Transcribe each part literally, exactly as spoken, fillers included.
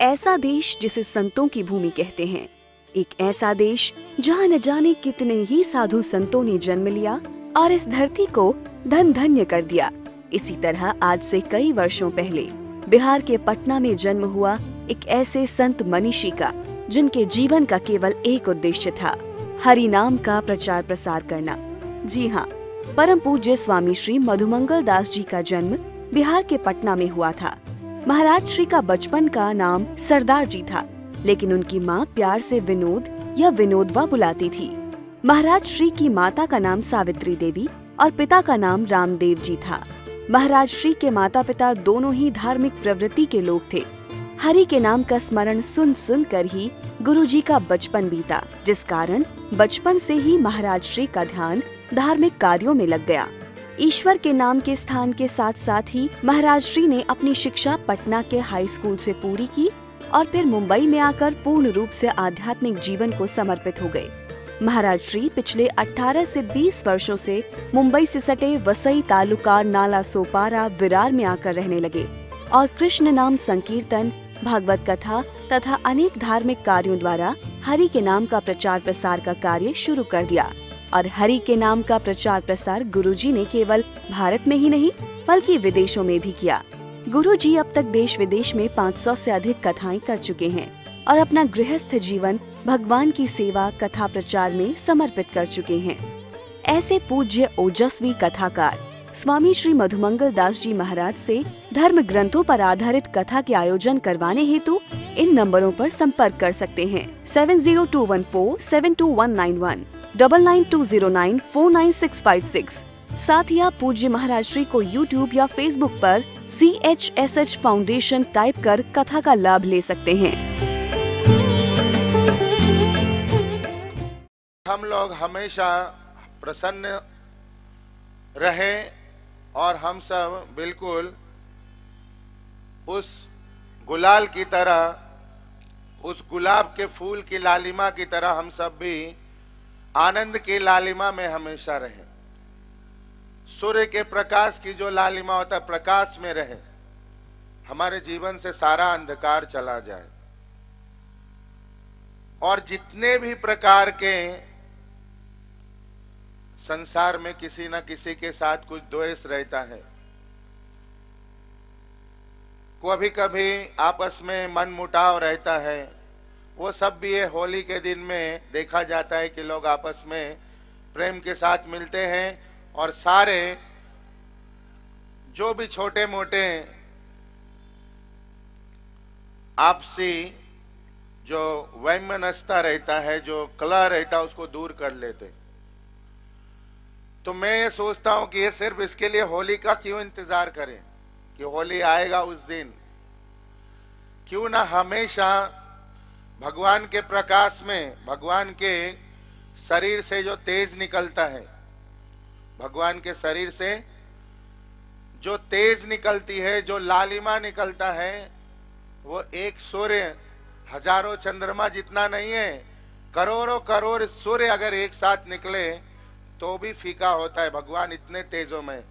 ऐसा देश जिसे संतों की भूमि कहते हैं, एक ऐसा देश जहाँ न जाने कितने ही साधु संतों ने जन्म लिया और इस धरती को धन धन्य कर दिया। इसी तरह आज से कई वर्षों पहले बिहार के पटना में जन्म हुआ एक ऐसे संत मनीषी का, जिनके जीवन का केवल एक उद्देश्य था, हरि नाम का प्रचार प्रसार करना। जी हाँ, परम पूज्य स्वामी श्री मधुमंगल दास जी का जन्म बिहार के पटना में हुआ था। महाराज श्री का बचपन का नाम सरदार जी था, लेकिन उनकी माँ प्यार से विनोद या विनोदवा बुलाती थी। महाराज श्री की माता का नाम सावित्री देवी और पिता का नाम रामदेव जी था। महाराज श्री के माता पिता दोनों ही धार्मिक प्रवृत्ति के लोग थे। हरि के नाम का स्मरण सुन सुन कर ही गुरुजी का बचपन बीता, जिस कारण बचपन से ही महाराज श्री का ध्यान धार्मिक कार्यों में लग गया। ईश्वर के नाम के स्थान के साथ साथ ही महाराज श्री ने अपनी शिक्षा पटना के हाई स्कूल से पूरी की और फिर मुंबई में आकर पूर्ण रूप से आध्यात्मिक जीवन को समर्पित हो गए। महाराज श्री पिछले अठारह से बीस वर्षों से मुंबई से सटे वसई तालुका नाला सोपारा विरार में आकर रहने लगे और कृष्ण नाम संकीर्तन, भागवत कथा तथा अनेक धार्मिक कार्यों द्वारा हरि के नाम का प्रचार प्रसार का कार्य शुरू कर दिया। और हरि के नाम का प्रचार प्रसार गुरुजी ने केवल भारत में ही नहीं बल्कि विदेशों में भी किया। गुरुजी अब तक देश विदेश में पाँच सौ से अधिक कथाएं कर चुके हैं और अपना गृहस्थ जीवन भगवान की सेवा कथा प्रचार में समर्पित कर चुके हैं। ऐसे पूज्य ओजस्वी कथाकार स्वामी श्री मधुमंगल दास जी महाराज से धर्म ग्रंथों पर आधारित कथा के आयोजन करवाने हेतु इन नंबरों पर संपर्क कर सकते हैं। Seven zero two one four seven two one nine one, double nine two zero nine four nine six five six. साथ ही आप पूज्य महाराज श्री को यूट्यूब या फेसबुक पर C H S H foundation type कर कथा का लाभ ले सकते हैं। हम लोग हमेशा प्रसन्न रहे और हम सब बिल्कुल उस गुलाल की तरह, उस गुलाब के फूल की लालिमा की तरह हम सब भी आनंद की लालिमा में हमेशा रहे। सूर्य के प्रकाश की जो लालिमा होता है, प्रकाश में रहे, हमारे जीवन से सारा अंधकार चला जाए। और जितने भी प्रकार के संसार में किसी न किसी के साथ कुछ द्वेष रहता है, कभी कभी आपस में मन मुटाव रहता है, वो सब भी ये होली के दिन में देखा जाता है कि लोग आपस में प्रेम के साथ मिलते हैं और सारे जो भी छोटे मोटे आपसी जो वैमनस्यता रहता है, जो कलह रहता है, उसको दूर कर लेते। तो मैं ये सोचता हूं कि ये सिर्फ इसके लिए होली का क्यों इंतजार करें कि होली आएगा उस दिन। क्यों ना हमेशा भगवान के प्रकाश में, भगवान के शरीर से जो तेज निकलता है, भगवान के शरीर से जो तेज निकलती है, जो लालिमा निकलता है, वो एक सूर्य हजारों चंद्रमा जितना नहीं है, करोड़ों करोड़ सूर्य अगर एक साथ निकले तो भी फीका होता है। भगवान इतने तेजों में,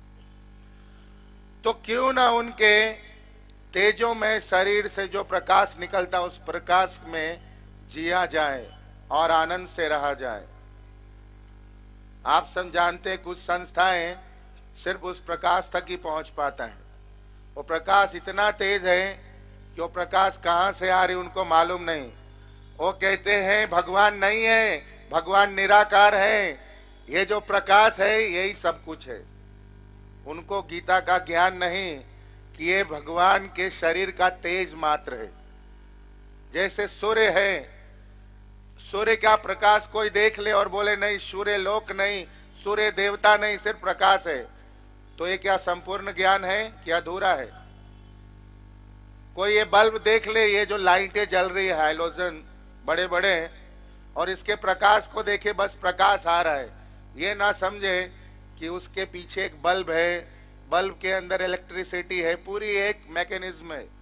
तो क्यों ना उनके तेजों में शरीर से जो प्रकाश निकलता, उस प्रकाश में जिया जाए और आनंद से रहा जाए। आप सब जानते हैं कुछ संस्थाएं सिर्फ उस प्रकाश तक ही पहुंच पाता है। वो प्रकाश इतना तेज है कि वो प्रकाश कहां से आ रही उनको मालूम नहीं। वो कहते हैं भगवान नहीं है, भगवान निराकार है, ये जो प्रकाश है यही सब कुछ है। उनको गीता का ज्ञान नहीं कि ये भगवान के शरीर का तेज मात्र है। जैसे सूर्य है, सूर्य का प्रकाश कोई देख ले और बोले नहीं सूर्य लोक नहीं, सूर्य देवता नहीं, सिर्फ प्रकाश है, तो ये क्या संपूर्ण ज्ञान है क्या अधूरा है? कोई ये बल्ब देख ले, ये जो लाइटें जल रही है हाइलोजन बड़े बड़े, और इसके प्रकाश को देखे बस प्रकाश आ रहा है, ये ना समझे कि उसके पीछे एक बल्ब है, बल्ब के अंदर इलेक्ट्रिसिटी है, पूरी एक मैकेनिज्म है।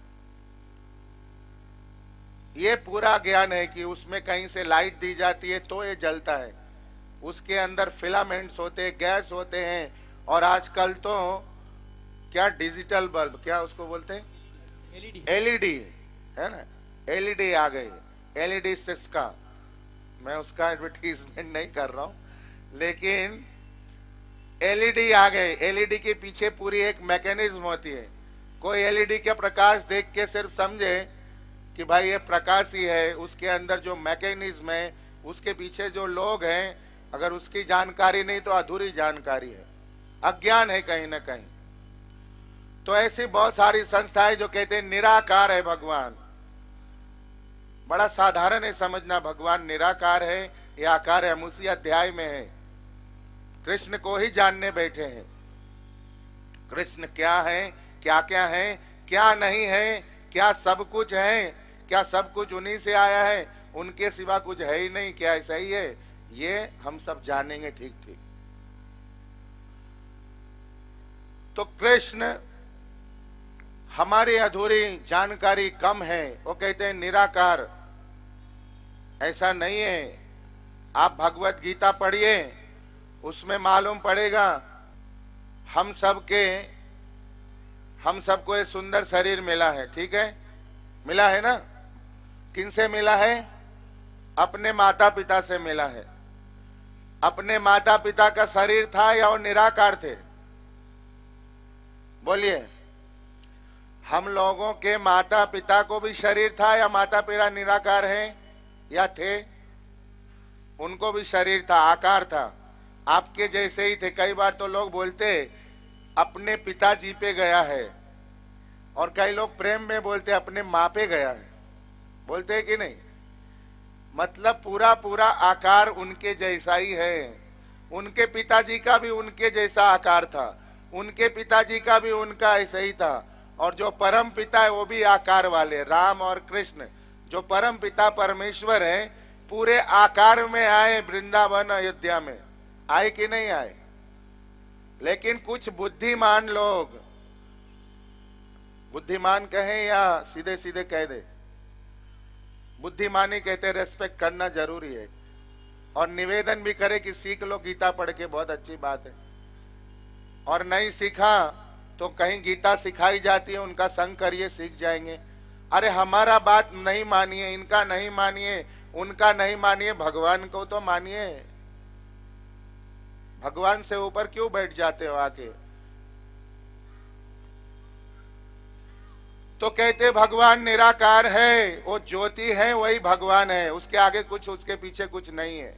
ये पूरा ज्ञान है कि उसमें कहीं से लाइट दी जाती है तो ये जलता है, उसके अंदर फिलामेंट्स होते हैं, गैस होते हैं, और आजकल तो क्या डिजिटल बल्ब, क्या उसको बोलते हैं, एलईडी, एलईडी है ना, एलईडी आ गई, एलईडी सिस्का, मैं उसका एडवर्टीजमेंट नहीं कर रहा हूं, लेकिन एलईडी आ गए। एलईडी के पीछे पूरी एक मैकेनिज्म होती है। कोई एलईडी का प्रकाश देख के सिर्फ समझे कि भाई ये प्रकाश ही है, उसके अंदर जो मैकेनिज्म है, उसके पीछे जो लोग हैं, अगर उसकी जानकारी नहीं तो अधूरी जानकारी है, अज्ञान है कहीं ना कहीं। तो ऐसी बहुत सारी संस्थाएं जो कहते हैं निराकार है भगवान। बड़ा साधारण है समझना, भगवान निराकार है या आकार है। हम उसी अध्याय में है, कृष्ण को ही जानने बैठे हैं। कृष्ण क्या है, क्या क्या है, क्या नहीं है, क्या सब कुछ है, क्या सब कुछ उन्हीं से आया है, उनके सिवा कुछ है ही नहीं, क्या ऐसा ही है, ये हम सब जानेंगे ठीक ठीक। तो कृष्ण हमारी अधूरी जानकारी कम है, वो कहते हैं निराकार। ऐसा नहीं है। आप भगवत गीता पढ़िए, उसमें मालूम पड़ेगा हम सबके हम सबको ये सुंदर शरीर मिला है, ठीक है, मिला है ना। किनसे मिला है? अपने माता पिता से मिला है। अपने माता पिता का शरीर था या वो निराकार थे? बोलिए। हम लोगों के माता पिता को भी शरीर था या माता पिता निराकार है या थे? उनको भी शरीर था, आकार था, आपके जैसे ही थे। कई बार तो लोग बोलते अपने पिताजी पे गया है, और कई लोग प्रेम में बोलते अपने माँ पे गया है, बोलते हैं कि नहीं। मतलब पूरा पूरा आकार उनके जैसा ही है। उनके पिताजी का भी उनके जैसा आकार था, उनके पिताजी का भी उनका ऐसा ही था। और जो परम पिता है वो भी आकार वाले, राम और कृष्ण जो परम पिता परमेश्वर है, पूरे आकार में आए वृंदावन अयोध्या में। आए कि नहीं आए? लेकिन कुछ बुद्धिमान लोग, बुद्धिमान कहें या सीधे सीधे कह दे, बुद्धिमानी कहते, रेस्पेक्ट करना जरूरी है। और निवेदन भी करे कि सीख लो गीता पढ़ के, बहुत अच्छी बात है। और नहीं सीखा तो कहीं गीता सिखाई जाती है, उनका संग करिए, सीख जाएंगे। अरे हमारा बात नहीं मानिए, इनका नहीं मानिए, उनका नहीं मानिए, भगवान को तो मानिए। भगवान से ऊपर क्यों बैठ जाते हो आके? तो कहते भगवान निराकार है, वो ज्योति है, वही भगवान है, उसके आगे कुछ, उसके पीछे कुछ नहीं है।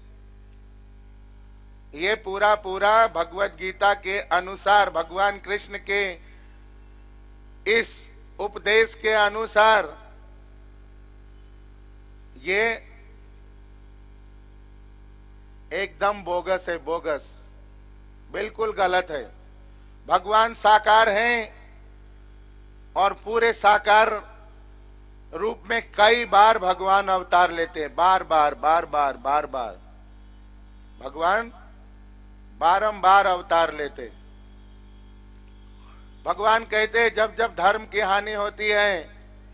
ये पूरा पूरा भगवत गीता के अनुसार, भगवान कृष्ण के इस उपदेश के अनुसार ये एकदम बोगस है, बोगस, बिल्कुल गलत है। भगवान साकार हैं और पूरे साकार रूप में कई बार भगवान अवतार लेते हैं, बार बार बार बार बार बार भगवान बारंबार अवतार लेते। भगवान कहते हैं जब जब धर्म की हानि होती है,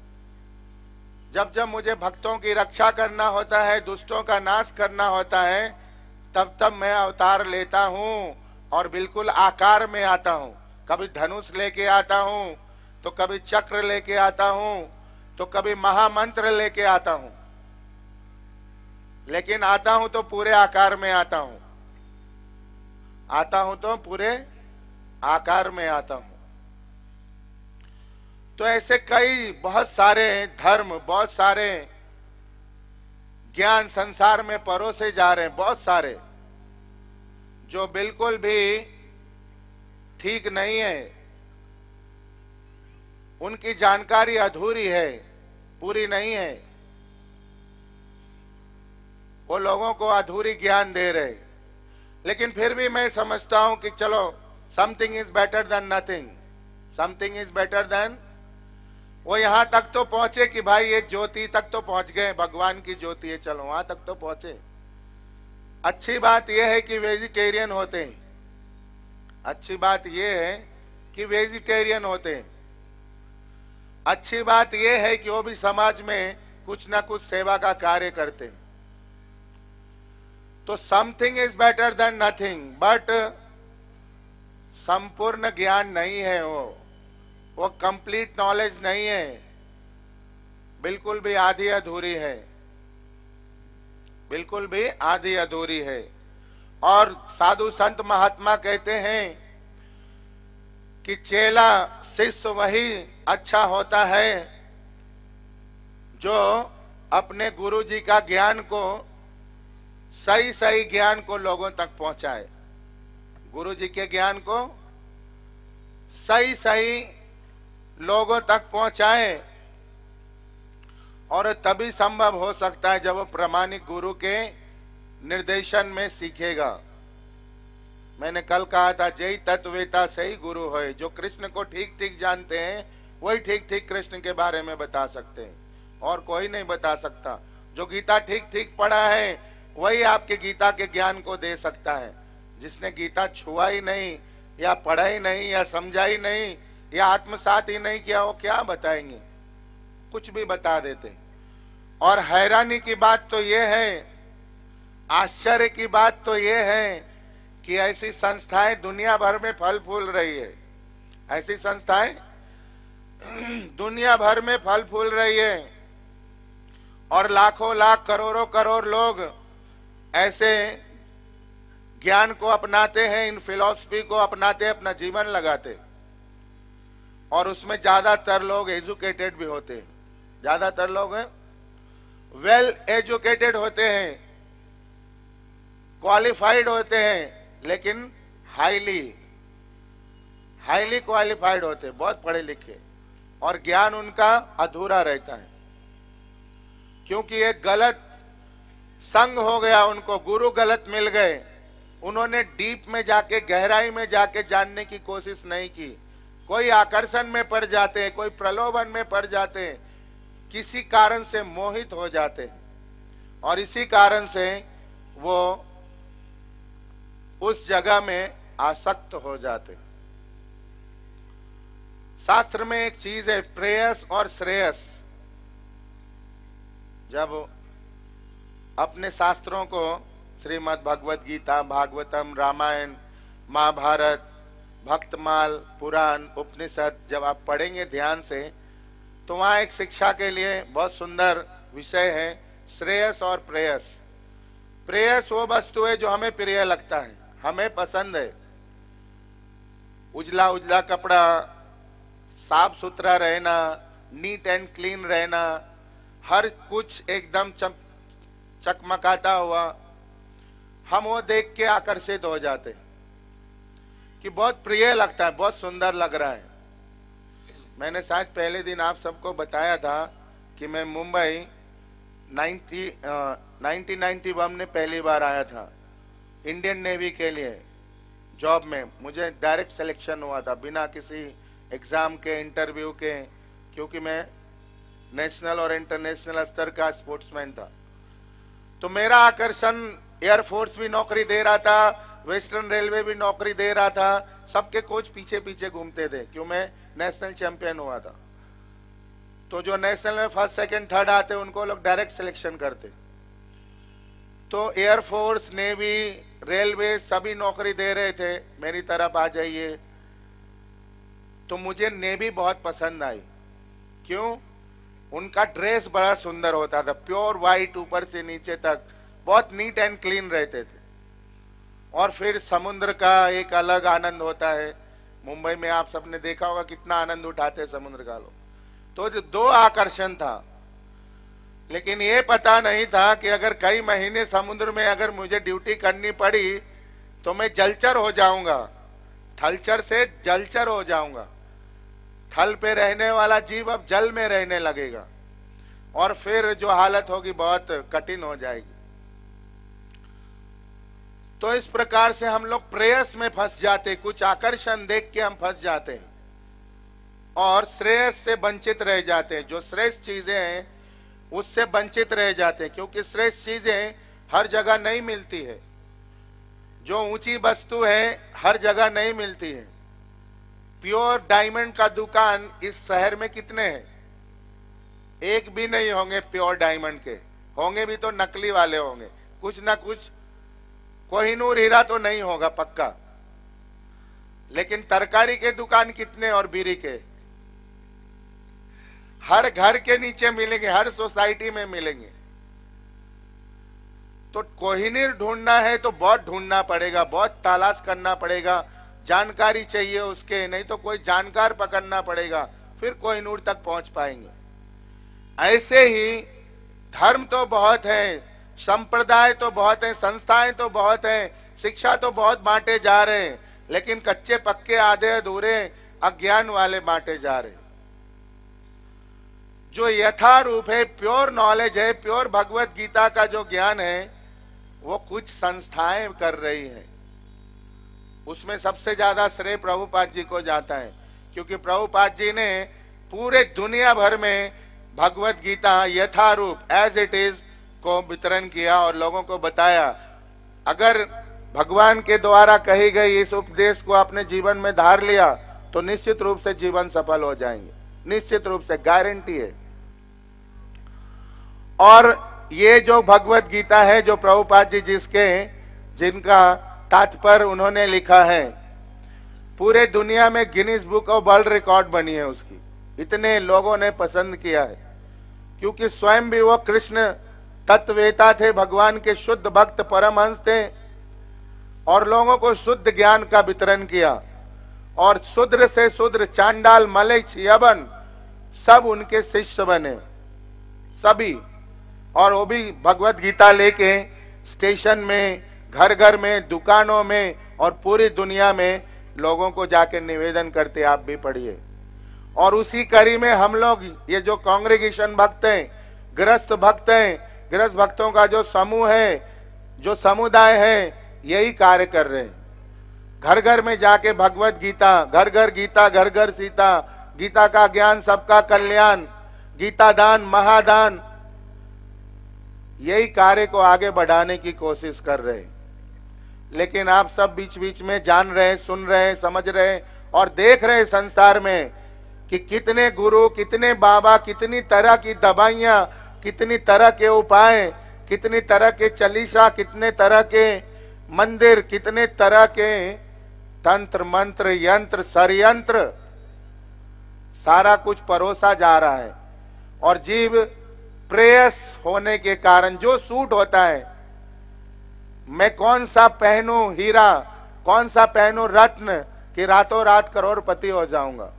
जब जब मुझे भक्तों की रक्षा करना होता है, दुष्टों का नाश करना होता है, तब तब मैं अवतार लेता हूं और बिल्कुल आकार में आता हूं। कभी धनुष लेके आता हूं, तो कभी चक्र लेके आता हूं, तो कभी महामंत्र लेके आता हूं, लेकिन आता हूं तो पूरे आकार में आता हूं। आता हूं तो पूरे आकार में आता हूं। तो ऐसे कई बहुत सारे धर्म, बहुत सारे ज्ञान संसार में परोसे जा रहे हैं, बहुत सारे, जो बिल्कुल भी ठीक नहीं है। उनकी जानकारी अधूरी है, पूरी नहीं है। वो लोगों को अधूरी ज्ञान दे रहे। लेकिन फिर भी मैं समझता हूं कि चलो, something is better than nothing, something is better than. वो यहां तक तो पहुंचे कि भाई ये ज्योति तक तो पहुंच गए, भगवान की ज्योति है, चलो वहां तक तो पहुंचे। अच्छी बात यह है कि वेजिटेरियन होते हैं, अच्छी बात यह है कि वेजिटेरियन होते हैं। अच्छी बात यह है कि वो भी समाज में कुछ ना कुछ सेवा का कार्य करते हैं। तो something is better than nothing, but संपूर्ण ज्ञान नहीं है, वो वो कंप्लीट नॉलेज नहीं है। बिल्कुल भी आधी अधूरी है, बिल्कुल भी आधी अधूरी है। और साधु संत महात्मा कहते हैं कि चेला शिष्य वही अच्छा होता है जो अपने गुरु जी का ज्ञान को, सही सही ज्ञान को लोगों तक पहुंचाए। गुरु जी के ज्ञान को सही सही लोगों तक पहुंचाए, और तभी संभव हो सकता है जब वो प्रामाणिक गुरु के निर्देशन में सीखेगा। मैंने कल कहा था, जय तत्वेता सही गुरु है। जो कृष्ण को ठीक ठीक जानते हैं वही ठीक ठीक कृष्ण के बारे में बता सकते हैं, और कोई नहीं बता सकता। जो गीता ठीक ठीक पढ़ा है वही आपके गीता के ज्ञान को दे सकता है। जिसने गीता छुआ ही नहीं, या पढ़ा ही नहीं, या समझा ही नहीं, या आत्मसात ही नहीं किया, वो क्या बताएंगे? कुछ भी बता देते। और हैरानी की बात तो ये है, आश्चर्य की बात तो ये है कि ऐसी संस्थाएं दुनिया भर में फल फूल रही है। ऐसी संस्थाएं दुनिया भर में फल फूल रही है, और लाखों लाख करोड़ों करोड़ लोग ऐसे ज्ञान को अपनाते हैं, इन फिलॉसफी को अपनाते, अपना जीवन लगाते। और उसमें ज्यादातर लोग एजुकेटेड भी होते हैं, ज्यादातर लोग वेल एजुकेटेड होते हैं, क्वालिफाइड होते हैं, लेकिन हाईली हाईली क्वालिफाइड होते हैं, बहुत पढ़े लिखे, और ज्ञान उनका अधूरा रहता है, क्योंकि एक गलत संग हो गया उनको, गुरु गलत मिल गए। उन्होंने डीप में जाके, गहराई में जाके जानने की कोशिश नहीं की। कोई आकर्षण में पड़ जाते हैं, कोई प्रलोभन में पड़ जाते हैं, किसी कारण से मोहित हो जाते हैं, और इसी कारण से वो उस जगह में आसक्त हो जाते हैं। शास्त्र में एक चीज है, प्रेयस और श्रेयस। जब अपने शास्त्रों को, श्रीमद् भगवत गीता, भागवतम, रामायण, महाभारत, भक्तमाल, पुराण, उपनिषद जब आप पढ़ेंगे ध्यान से, तो वहां एक शिक्षा के लिए बहुत सुंदर विषय है, श्रेयस और प्रेयस। प्रेयस वो वस्तु है जो हमें प्रिय लगता है, हमें पसंद है। उजला उजला कपड़ा, साफ सुथरा रहना, नीट एंड क्लीन रहना, हर कुछ एकदम चम चकमकाता हुआ, हम वो देख के आकर्षित हो जाते हैं कि बहुत प्रिय लगता है, बहुत सुंदर लग रहा है। मैंने शायद पहले दिन आप सबको बताया था कि मैं मुंबई नाइनटीन नाइंटी वन में पहली बार आया था इंडियन नेवी के लिए जॉब में। मुझे डायरेक्ट सिलेक्शन हुआ था बिना किसी एग्जाम के, इंटरव्यू के, क्योंकि मैं नेशनल और इंटरनेशनल स्तर का स्पोर्ट्समैन था। तो मेरा आकर्षण, एयरफोर्स भी नौकरी दे रहा था, वेस्टर्न रेलवे भी नौकरी दे रहा था, सबके कोच पीछे पीछे घूमते थे, क्यों मैं नेशनल चैंपियन हुआ था। तो जो नेशनल में फर्स्ट सेकंड थर्ड आते उनको लोग डायरेक्ट सिलेक्शन करते। तो एयरफोर्स, नेवी, रेलवे सभी नौकरी दे रहे थे, मेरी तरफ आ जाइए। तो मुझे नेवी बहुत पसंद आई। क्यों? उनका ड्रेस बड़ा सुंदर होता था, प्योर वाइट ऊपर से नीचे तक, बहुत नीट एंड क्लीन रहते थे। और फिर समुद्र का एक अलग आनंद होता है। मुंबई में आप सबने देखा होगा कितना आनंद उठाते हैं समुद्र का लोग। तो जो दो आकर्षण था, लेकिन ये पता नहीं था कि अगर कई महीने समुद्र में अगर मुझे ड्यूटी करनी पड़ी तो मैं जलचर हो जाऊंगा, थलचर से जलचर हो जाऊंगा। थल पे रहने वाला जीव अब जल में रहने लगेगा, और फिर जो हालत होगी बहुत कठिन हो जाएगी। तो इस प्रकार से हम लोग प्रेयस में फंस जाते, कुछ आकर्षण देख के हम फंस जाते हैं और श्रेयस से वंचित रह जाते हैं। जो श्रेष्ठ चीजें हैं उससे वंचित रह जाते हैं, क्योंकि श्रेष्ठ चीजें हर जगह नहीं मिलती है। जो ऊंची वस्तु है हर जगह नहीं मिलती है। प्योर डायमंड का दुकान इस शहर में कितने हैं? एक भी नहीं होंगे प्योर डायमंड के, होंगे भी तो नकली वाले होंगे, कुछ ना कुछ। कोहिनूर हीरा तो नहीं होगा पक्का। लेकिन तरकारी के दुकान कितने और बीड़ी के? हर घर के नीचे मिलेंगे, हर सोसाइटी में मिलेंगे। तो कोहिनूर ढूंढना है तो बहुत ढूंढना पड़ेगा, बहुत तलाश करना पड़ेगा, जानकारी चाहिए उसके, नहीं तो कोई जानकार पकड़ना पड़ेगा, फिर कोहिनूर तक पहुंच पाएंगे। ऐसे ही धर्म तो बहुत है, संप्रदाय तो बहुत है, संस्थाएं तो बहुत है, शिक्षा तो बहुत बांटे जा रहे हैं, लेकिन कच्चे पक्के आधे अधूरे अज्ञान वाले बांटे जा रहे हैं। जो यथारूप है, प्योर नॉलेज है, प्योर भगवत गीता का जो ज्ञान है, वो कुछ संस्थाएं कर रही हैं। उसमें सबसे ज्यादा श्रेय प्रभुपाद जी को जाता है, क्योंकि प्रभुपाद जी ने पूरे दुनिया भर में भगवत गीता यथारूप एज इट इज को वितरण किया और लोगों को बताया। अगर भगवान के द्वारा कही गई इस उपदेश को अपने जीवन में धार लिया तो निश्चित रूप से जीवन सफल हो जाएंगे, निश्चित रूप से, गारंटी है। और ये जो भगवत गीता है, जो प्रभुपाद जी जिसके जिनका तात्पर्य उन्होंने लिखा है, पूरे दुनिया में Guinness book of world record बनी है उसकी, इतने लोगों ने पसंद किया है, क्योंकि स्वयं भी वो कृष्ण तत्ववेता थे, भगवान के शुद्ध भक्त परमहंस थे, और लोगों को शुद्ध ज्ञान का वितरण किया। और शूद्र से शूद्र, चांडाल, मलेच्छ, यवन, सब उनके शिष्य बने, सभी। और वो भी भगवत गीता लेके स्टेशन में, घर घर में, दुकानों में और पूरी दुनिया में लोगों को जाके निवेदन करते, आप भी पढ़िए। और उसी कड़ी में हम लोग, ये जो कांग्रेगेशन भक्त हैं, गृहस्थ भक्त हैं, गृहस्थ भक्तों का जो समूह है, जो समुदाय है, यही कार्य कर रहे हैं। घर घर में जाके भगवत गीता, घर घर गीता, घर घर सीता, गीता का ज्ञान सबका कल्याण, गीता दान, महादान, यही कार्य को आगे बढ़ाने की कोशिश कर रहे हैं। लेकिन आप सब बीच बीच में जान रहे हैं, सुन रहे हैं, समझ रहे हैं और देख रहे हैं संसार में कि कितने गुरु, कितने बाबा, कितनी तरह की दवाइयां, कितनी तरह के उपाय, कितनी तरह के चालीसा, कितने तरह के मंदिर, कितने तरह के तंत्र मंत्र, यंत्र, षड्यंत्र, सारा कुछ परोसा जा रहा है। और जीव प्रेयस होने के कारण जो सूट होता है, मैं कौन सा पहनूं हीरा, कौन सा पहनूं रत्न कि रातों रात करोड़पति हो जाऊंगा।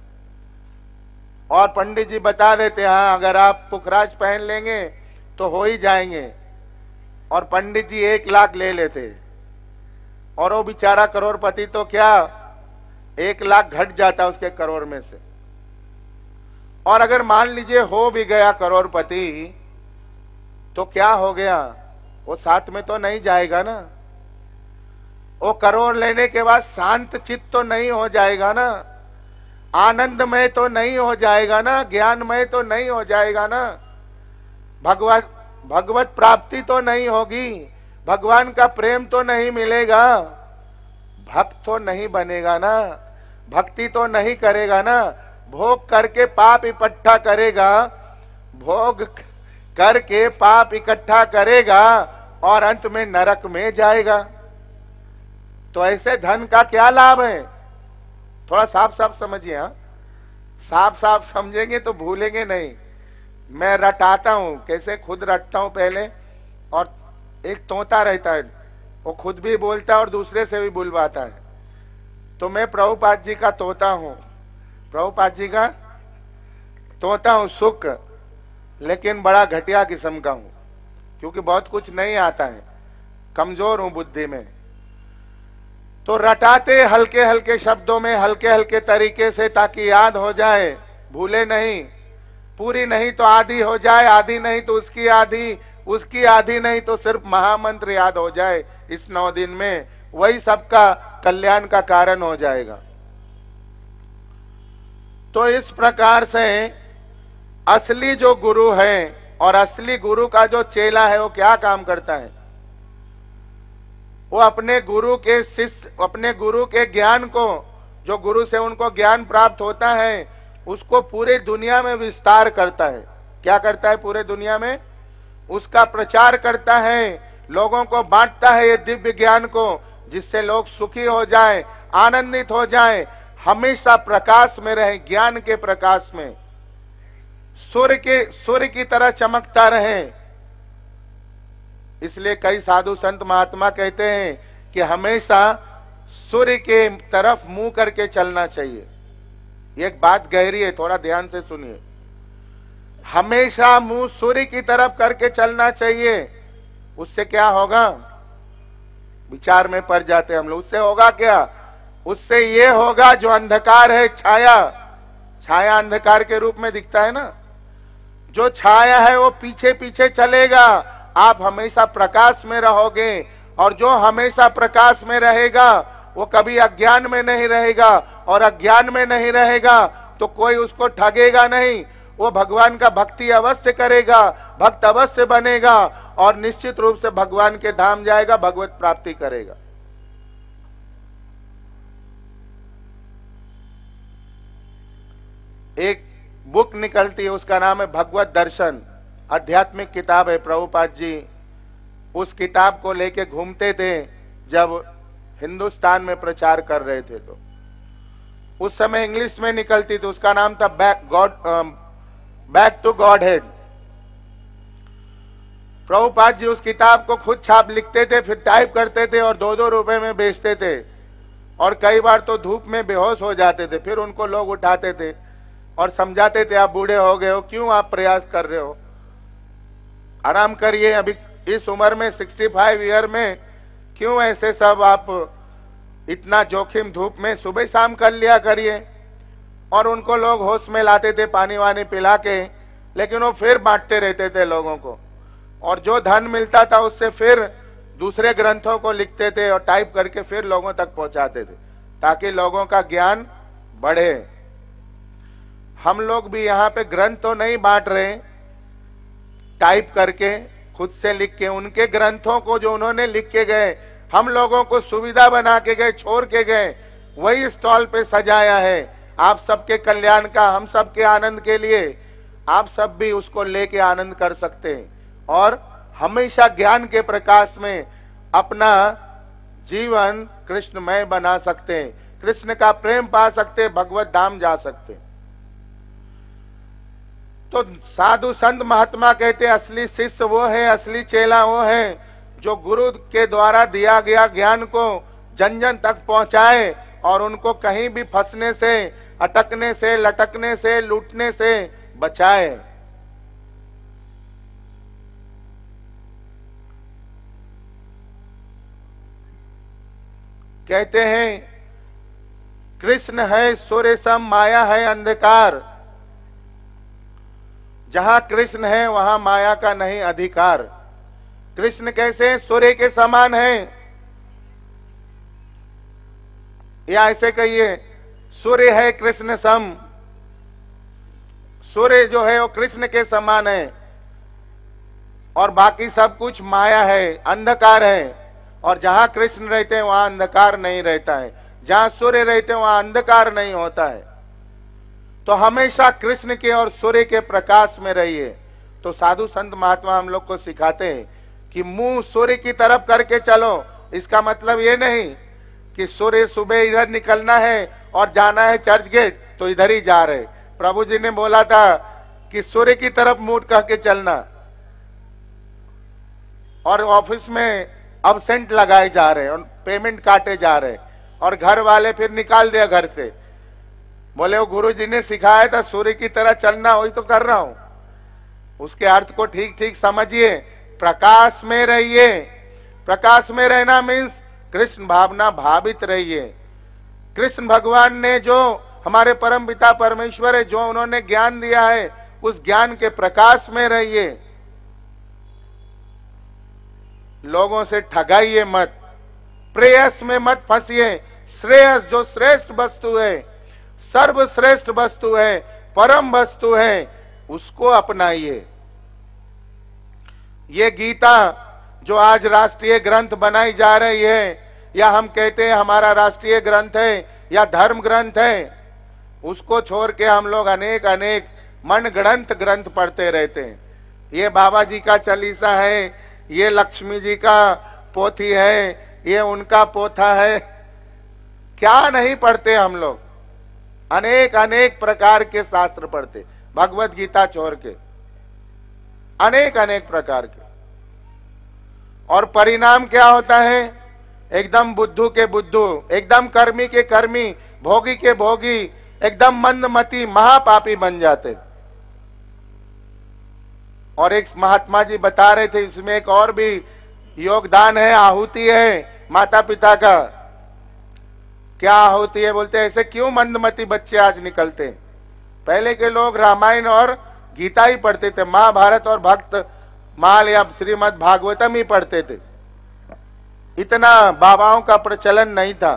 और पंडित जी बता देते हैं, हाँ अगर आप पुखराज पहन लेंगे तो हो ही जाएंगे। और पंडित जी एक लाख ले लेते और वो बेचारा करोड़पति तो क्या, एक लाख घट जाता उसके करोड़ में से। और अगर मान लीजिए हो भी गया करोड़पति तो क्या हो गया, वो साथ में तो नहीं जाएगा ना। वो करोड़ लेने के बाद शांत चित्त तो नहीं हो जाएगा ना, आनंदमय तो नहीं हो जाएगा ना, ज्ञानमय तो नहीं हो जाएगा ना, भगवत भगवत प्राप्ति तो नहीं होगी, भगवान का प्रेम तो नहीं मिलेगा, भक्त तो नहीं बनेगा ना, भक्ति तो नहीं करेगा ना, भोग करके पाप इकट्ठा करेगा, भोग करके पाप इकट्ठा करेगा और अंत में नरक में जाएगा। तो ऐसे धन का क्या लाभ है? थोड़ा साफ साफ समझिए। हाँ, साफ साफ समझेंगे तो भूलेंगे नहीं। मैं रटाता हूं, कैसे खुद रटता हूं पहले, और एक तोता रहता है, वो खुद भी बोलता है और दूसरे से भी बुलवाता है। तो मैं प्रभुपाद जी का तोता हूं, प्रभुपाद जी का तोता हूं, सुख, लेकिन बड़ा घटिया किस्म का हूं, क्योंकि बहुत कुछ नहीं आता है, कमजोर हूं बुद्धि में। तो रटाते हल्के हल्के शब्दों में, हल्के हल्के तरीके से, ताकि याद हो जाए, भूले नहीं। पूरी नहीं तो आधी हो जाए, आधी नहीं तो उसकी आधी, उसकी आधी नहीं तो सिर्फ महामंत्र याद हो जाए इस नौ दिन में, वही सबका कल्याण का कारण हो जाएगा। तो इस प्रकार से असली जो गुरु है और असली गुरु का जो चेला है, वो क्या काम करता है? वो अपने गुरु के शिष्य, अपने गुरु के ज्ञान को, जो गुरु से उनको ज्ञान प्राप्त होता है, उसको पूरे दुनिया में विस्तार करता है। क्या करता है? पूरे दुनिया में उसका प्रचार करता है, लोगों को बांटता है ये दिव्य ज्ञान को, जिससे लोग सुखी हो जाएं, आनंदित हो जाएं, हमेशा प्रकाश में रहें, ज्ञान के प्रकाश में। सूर्य के सूर्य की तरह चमकता रहे। इसलिए कई साधु संत महात्मा कहते हैं कि हमेशा सूर्य के तरफ मुंह करके चलना चाहिए। एक बात गहरी है, थोड़ा ध्यान से सुनिए। हमेशा मुंह सूर्य की तरफ करके चलना चाहिए। उससे क्या होगा? विचार में पड़ जाते हम लोग। उससे होगा क्या? उससे ये होगा जो अंधकार है, छाया, छाया अंधकार के रूप में दिखता है ना, जो छाया है वो पीछे पीछे चलेगा। आप हमेशा प्रकाश में रहोगे, और जो हमेशा प्रकाश में रहेगा वो कभी अज्ञान में नहीं रहेगा, और अज्ञान में नहीं रहेगा तो कोई उसको ठगेगा नहीं। वो भगवान का भक्ति अवश्य करेगा, भक्त अवश्य बनेगा, और निश्चित रूप से भगवान के धाम जाएगा, भगवत प्राप्ति करेगा। एक बुक निकलती है, उसका नाम है भगवत दर्शन, आध्यात्मिक किताब है। प्रभुपाद जी उस किताब को लेके घूमते थे जब हिंदुस्तान में प्रचार कर रहे थे, तो उस समय इंग्लिश में निकलती थी। उसका नाम था back god back to godhead. Prabhupad ji उस किताब को खुद छाप लिखते थे, फिर टाइप करते थे और दो दो रुपए में बेचते थे, और कई बार तो धूप में बेहोश हो जाते थे। फिर उनको लोग उठाते थे और समझाते थे, आप बूढ़े हो गए हो, क्यों आप प्रयास कर रहे हो, आराम करिए, अभी इस उम्र में पैंसठ ईयर में क्यों ऐसे सब आप इतना जोखिम धूप में सुबह शाम कर लिया करिए। और उनको लोग होश में लाते थे पानी वानी पिला के, लेकिन वो फिर बांटते रहते थे लोगों को, और जो धन मिलता था उससे फिर दूसरे ग्रंथों को लिखते थे और टाइप करके फिर लोगों तक पहुंचाते थे, ताकि लोगों का ज्ञान बढ़े। हम लोग भी यहाँ पे ग्रंथ तो नहीं बांट रहे, टाइप करके खुद से लिख के, उनके ग्रंथों को जो उन्होंने लिख के गए, हम लोगों को सुविधा बना के गए, छोड़ के गए, वही स्टॉल पे सजाया है। आप सबके कल्याण का, हम सबके आनंद के लिए आप सब भी उसको लेके आनंद कर सकते हैं, और हमेशा ज्ञान के प्रकाश में अपना जीवन कृष्णमय बना सकते हैं, कृष्ण का प्रेम पा सकते हैं, भगवत धाम जा सकते हैं। तो साधु संत महात्मा कहते हैं असली शिष्य वो है, असली चेला वो है जो गुरु के द्वारा दिया गया ज्ञान को जन जन तक पहुंचाए, और उनको कहीं भी फंसने से, अटकने से, लटकने से, लूटने से बचाए। कहते हैं कृष्ण है सूर्य सम, माया है अंधकार। जहां कृष्ण है वहां माया का नहीं अधिकार। कृष्ण कैसे? सूर्य के समान है, या ऐसे कहिए सूर्य है कृष्ण सम। सूर्य जो है वो कृष्ण के समान है, और बाकी सब कुछ माया है, अंधकार है। और जहां कृष्ण रहते हैं वहां अंधकार नहीं रहता है, जहां सूर्य रहते हैं वहां अंधकार नहीं होता है। तो हमेशा कृष्ण के और सूर्य के प्रकाश में रहिए। तो साधु संत महात्मा हम लोग को सिखाते हैं कि मुंह सूर्य की तरफ करके चलो। इसका मतलब ये नहीं कि सूर्य सुबह इधर निकलना है और जाना है चर्च गेट तो इधर ही जा रहे। प्रभु जी ने बोला था कि सूर्य की तरफ मुंह कह के चलना, और ऑफिस में अब्सेंट लगाए जा रहे और पेमेंट काटे जा रहे, और घर वाले फिर निकाल दिया घर से। बोले वो गुरु जी ने सिखाया था सूर्य की तरह चलना, वही तो कर रहा हूं। उसके अर्थ को ठीक ठीक समझिए। प्रकाश में रहिए। प्रकाश में रहना मीन्स कृष्ण भावना भावित रहिए। कृष्ण भगवान ने जो हमारे परम पिता परमेश्वर है, जो उन्होंने ज्ञान दिया है, उस ज्ञान के प्रकाश में रहिए। लोगों से ठगाइए मत, प्रेयस में मत फंसिए। श्रेयस जो श्रेष्ठ वस्तु है, सर्वश्रेष्ठ वस्तु है, परम वस्तु है, उसको अपनाइए। ये गीता जो आज राष्ट्रीय ग्रंथ बनाई जा रही है, या हम कहते हैं हमारा राष्ट्रीय ग्रंथ है या धर्म ग्रंथ है, उसको छोड़ के हम लोग अनेक अनेक मनगढ़ंत ग्रंथ पढ़ते रहते हैं। ये बाबा जी का चालीसा है, ये लक्ष्मी जी का पोथी है, ये उनका पोथा है। क्या नहीं पढ़ते हम लोग, अनेक अनेक प्रकार के शास्त्र पढ़ते। भगवत गीता छोड़ के, अनेक अनेक प्रकार के। और परिणाम क्या होता है? एकदम बुद्धू के बुद्धू, एकदम कर्मी के कर्मी, भोगी के भोगी, एकदम मंदमती महापापी बन जाते। और एक महात्मा जी बता रहे थे, इसमें एक और भी योगदान है, आहुति है माता पिता का। क्या आहुति है? बोलते ऐसे क्यों मंदमती बच्चे आज निकलते हैं? पहले के लोग रामायण और गीता ही पढ़ते थे, महाभारत और भक्त माल या श्रीमद् भागवतम ही पढ़ते थे। इतना बाबाओं का प्रचलन नहीं था।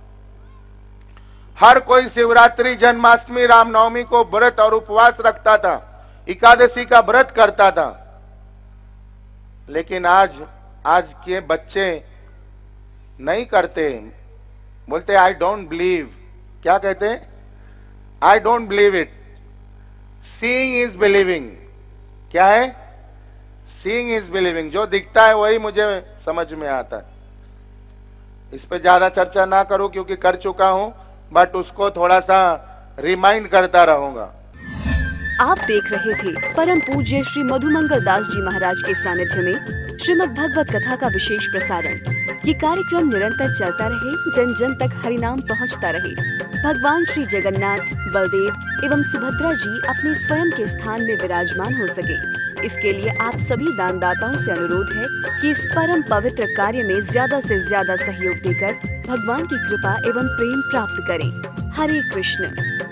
हर कोई शिवरात्रि, जन्माष्टमी, रामनवमी को व्रत और उपवास रखता था, एकादशी का व्रत करता था। लेकिन आज आज के बच्चे नहीं करते। बोलते आई डोंट बिलीव। क्या कहते हैं? I don't believe it. Seeing is believing. क्या है? Seeing is believing. जो दिखता है वही मुझे समझ में आता है। इस पे ज्यादा चर्चा ना करूं क्योंकि कर चुका हूं, बट उसको थोड़ा सा रिमाइंड करता रहूंगा। आप देख रहे थे परम पूज्य श्री मधुमंगल दास जी महाराज के सानिध्य में श्रीमद् भगवत कथा का विशेष प्रसारण। ये कार्यक्रम निरंतर चलता रहे, जन जन तक हरिनाम पहुंचता रहे। भगवान श्री जगन्नाथ, बलदेव एवं सुभद्रा जी अपने स्वयं के स्थान में विराजमान हो सके, इसके लिए आप सभी दानदाताओं से अनुरोध है कि इस परम पवित्र कार्य में ज्यादा से ज्यादा सहयोग देकर भगवान की कृपा एवं प्रेम प्राप्त करें। हरे कृष्ण।